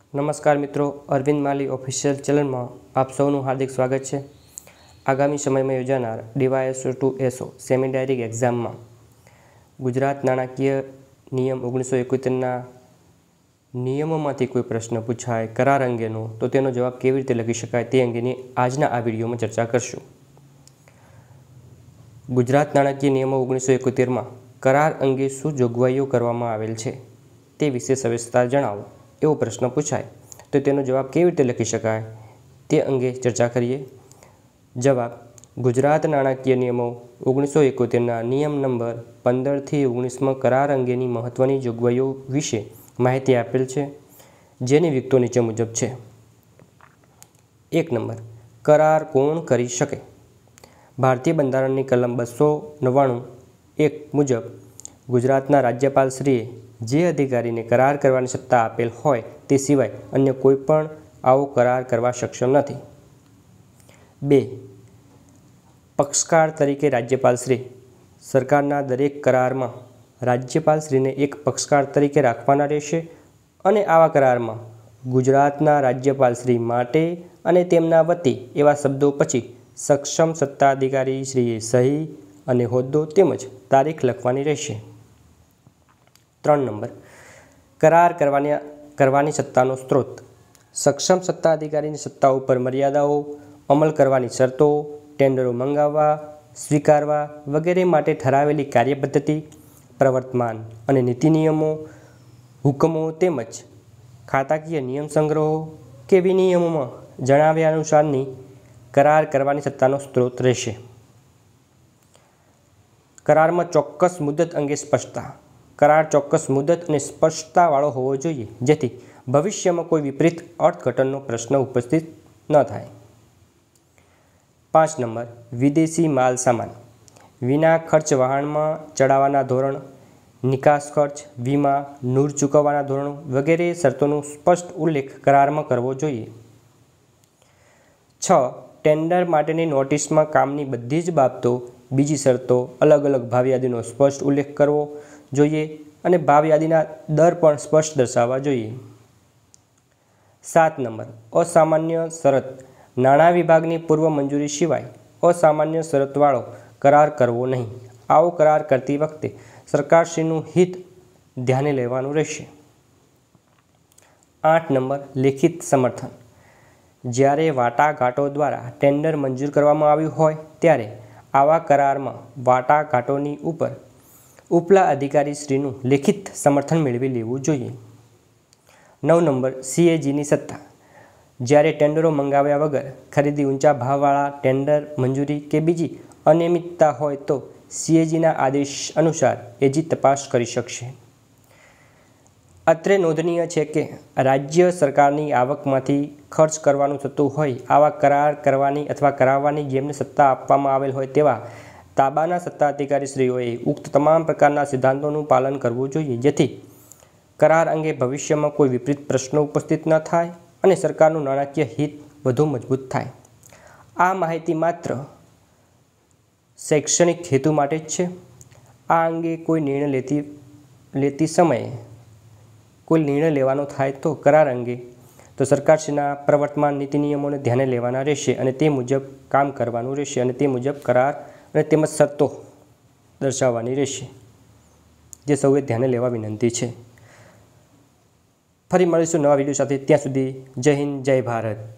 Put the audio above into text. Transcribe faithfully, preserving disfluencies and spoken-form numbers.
नमस्कार मित्रों, अरविंद माली official channel में आप सौનું हार्दिक स्वागत है। आगामी समय में योजानार DYSO to SO semi direct exam में गुजरात नाણાકીય नियम ओगनीसो इकोतेरना नियमोमांथी कोई प्रश्न पूछाय करार अंगेनो तो तेनो जवाब केवी रीते लखी शकाय ते अंगेनी आजना आ विडियो में चर्चा करशुं। गुजरात नाણાકીય नियमो ओगनीसो इकोतेर में करार अंगे शुं जोगवाईओ करवामां आवेल छे ते विषे सविस्तर जणावो एवो प्रश्न पूछाय तो तेनो जवाब केवी रीते लखी शकाय ते अंगे चर्चा करीए। जवाब: गुजरात नाણાકીય नियमो ओगनीसो इकोतेरना नियम नंबर पंदर थी ओगनीस में करार अंगेनी महत्वनी जोगवाईओ विषे माहिती आपेल छे, जेनी विगतो नीचे मुजब छे। एक नंबर, करार कोण करी शके? भारतीय बंधारणनी कलम बसो नवाणु एक मुजब गुजरातना राज्यपालश्रीए जे अधिकारीने करार करवानी सत्ता आपेल होय ते सिवाय अन्य कोई पण आवो करार करवा सक्षम नथी। बे, पक्षकार तरीके राज्यपालश्री सरकारना दरेक करारमां राज्यपालश्रीने एक पक्षकार तरीके राखवाना रहेशे अने आवा करारमां गुजरातना राज्यपालश्री माटे अने तेमना वती एवा शब्दों पछी सक्षम सत्ताधिकारी श्रीए सही अने होद्दो तेमज तारीख लखवानी रहेशे। त्रण नंबर, करार करवानी करवानी सत्तानो स्त्रोत सक्षम सत्ताधिकारीनी सत्ता उपर मर्यादाओ, अमल करवानी शर्तो, टेन्डरो मंगाववा, स्वीकारवा वगैरे माटे ठरावेली कार्यपद्धति, प्रवर्तमान अने नीति नियमों, हुकमों तेमज खाताकीय नियम संग्रहो के विनियमोमां जणाव्या अनुसारनी करार करवानी सत्तानो स्त्रोत रहेशे। करारमां चोक्कस मुदत अंगे स्पष्टता करार चोक्कस मुदत अने स्पष्टतावाळो होवो जोईए जेथी भविष्यमां कोई विपरीत अर्थघटननो प्रश्न उपस्थित न थाय। पांच नंबर, विदेशी माल सामान विना खर्च वहाणमां चढ़ावाना धोरण, निकास खर्च, वीमा, नूर चूकववाना धोरण वगैरे शर्तोनो स्पष्ट उल्लेख करारमां करवो जोईए। छ, टेन्डर माटेनी नोटिसमां कामनी बधी ज बाबतो, बीजी शर्तो, अलग अलग भाव यादीनो स्पष्ट उल्लेख करवो जोईए अने भाव यादीना दर पण स्पष्ट दर्शाववा जोईए। सात नंबर, असामान्य शरत नाणां विभागनी पूर्व मंजूरी सिवाय असामान्य शरतवाळो करार करवो नहीं। आवो करार करती वखते सरकारश्रीनुं हित ध्याने लेवानुं रहेशे। आठ नंबर, लेखित समर्थन ज्यारे वाटाघाटो द्वारा टेन्डर मंजूर करवामां आव्युं होय त्यारे आवा करारमां वाटाघाटोनी उपर उपला अधिकारी श्रीनुं लेखित समर्थन मेळवी लेवुं जोईए। नौ नंबर, सीएजीनी सत्ता ज्यारे टेन्डरो मंगाव्या वगर खरीदी ऊंचा भाववाळा टेन्डर मंजूरी के बीजी अनियमितता होय तो सीएजीना आदेश अनुसार एजी तपास करी शकशे। अत्रे नोंधनीय छे के राज्य सरकारनी आवकमांथी खर्च करवानुं थतुं होय आवा करार करवानी अथवा कराववानी जेमने सत्ता आपवामां आवेल होय तेवा ताबाना सत्ताधिकारीश्रीओए उक्त तमाम प्रकारना सिद्धांतोनुं पालन करवुं जोईए जेथी करार अंगे भविष्यमां कोई विपरीत प्रश्नो उपस्थित न थाय अने सरकारनुं नाणाकीय हित वधु मजबूत थाय। आ माहिती मात्र शैक्षणिक हेतु माटे ज छे। आ अंगे कोई निर्णय लेती लेती समये कोई निर्णय लेवानो थाय तो करार अंगे तो सरकारश्रीना प्रवर्तमान नीति नियमोने ध्याने लेवाना रहेशे अने ते मुजब काम करवानुं रहेशे अने ते मुजब करार अने तेमज शर्तो दर्शाववानी रहेशे जे सौए ध्याने लेवा विनंती छे। फरी मळीशुं नवा विडियो साथे, त्यां सुधी जय हिंद जय भारत।